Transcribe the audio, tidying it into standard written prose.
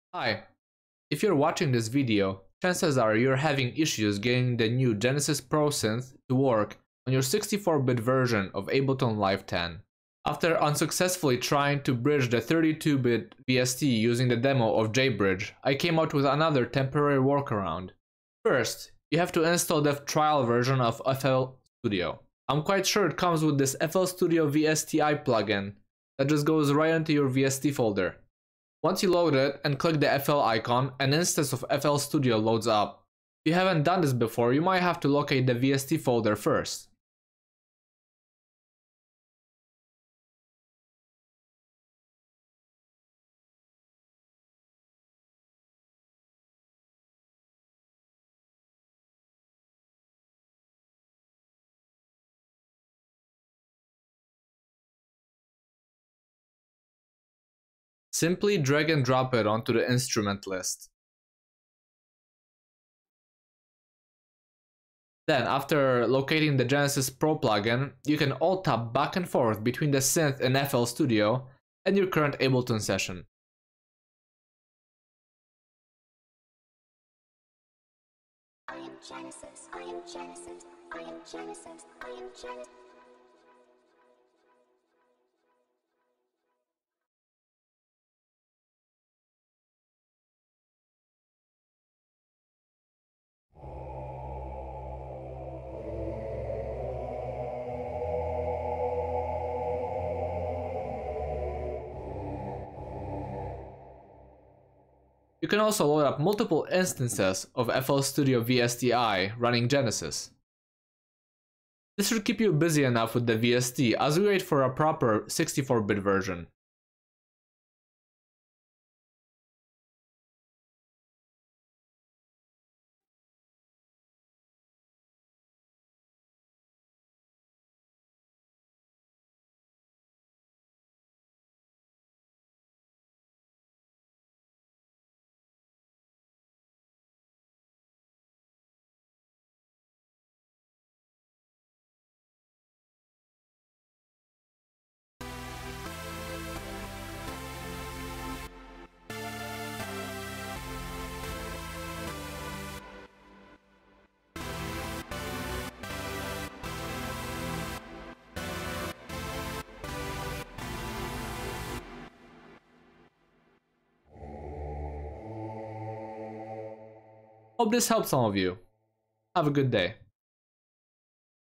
Hi, if you're watching this video, chances are you're having issues getting the new Genesis Pro Synth to work on your 64-bit version of Ableton Live 10. After unsuccessfully trying to bridge the 32-bit VST using the demo of JBridge, I came out with another temporary workaround. First, you have to install the trial version of FL Studio. I'm quite sure it comes with this FL Studio VSTi plugin that just goes right into your VST folder. Once you load it and click the FL icon, an instance of FL Studio loads up. If you haven't done this before, you might have to locate the VST folder first. Simply drag and drop it onto the instrument list. Then, after locating the Genesis Pro plugin, you can alt-tab back and forth between the Synth in FL Studio and your current Ableton session. I am Genesis, I am Genesis, I am Genesis, I am Genesis. You can also load up multiple instances of FL Studio VSTi running Genesis. This should keep you busy enough with the VST as we wait for a proper 64-bit version. Hope this helps some of you. Have a good day.